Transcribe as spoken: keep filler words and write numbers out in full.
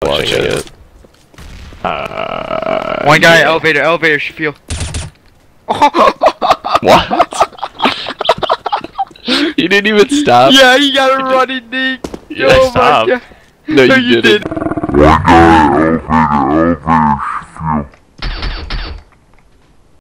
watching it. Uh, One guy, yeah. elevator, elevator, should feel. What? You didn't even stop? Yeah, he got a running knee. Yeah, Oh stop. my god. No, you, you didn't. did. One guy, elevator, elevator, should feel.